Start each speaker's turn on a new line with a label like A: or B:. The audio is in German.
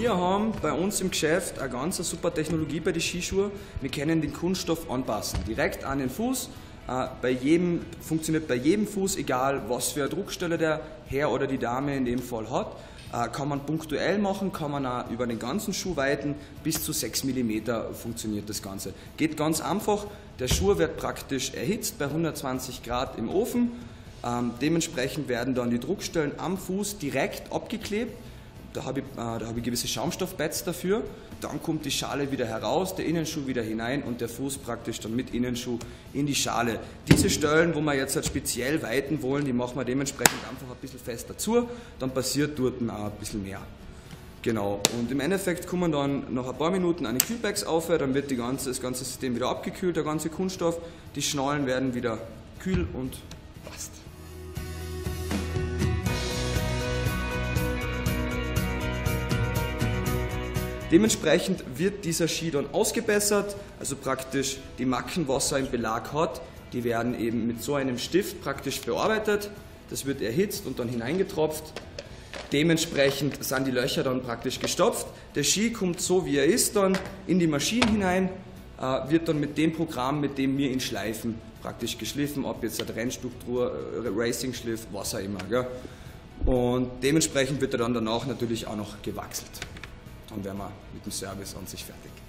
A: Wir haben bei uns im Geschäft eine ganz super Technologie bei den Skischuhen. Wir können den Kunststoff anpassen, direkt an den Fuß. Funktioniert bei jedem Fuß, egal was für eine Druckstelle der Herr oder die Dame in dem Fall hat. Kann man punktuell machen, kann man auch über den ganzen Schuh weiten, bis zu 6 mm funktioniert das Ganze. Geht ganz einfach, der Schuh wird praktisch erhitzt bei 120 Grad im Ofen. Dementsprechend werden dann die Druckstellen am Fuß direkt abgeklebt. Da habe ich gewisse Schaumstoffpads dafür. Dann kommt die Schale wieder heraus, der Innenschuh wieder hinein und der Fuß praktisch dann mit Innenschuh in die Schale. Diese Stellen, wo wir jetzt halt speziell weiten wollen, die machen wir dementsprechend einfach ein bisschen fester zu. Dann passiert dort auch ein bisschen mehr. Genau. Und im Endeffekt kommen dann nach ein paar Minuten eine Kühlbags auf, dann wird das ganze System wieder abgekühlt, der ganze Kunststoff. Die Schnallen werden wieder kühl und passt. Dementsprechend wird dieser Ski dann ausgebessert, also praktisch die Macken, was er im Belag hat, die werden eben mit so einem Stift praktisch bearbeitet. Das wird erhitzt und dann hineingetropft. Dementsprechend sind die Löcher dann praktisch gestopft. Der Ski kommt so wie er ist dann in die Maschine hinein, wird dann mit dem Programm, mit dem wir ihn schleifen, praktisch geschliffen, ob jetzt eine Rennstruktur, Racing-Schliff, was auch immer. Gell? Und dementsprechend wird er dann danach natürlich auch noch gewachselt. Dann wären wir mit dem Service an sich fertig.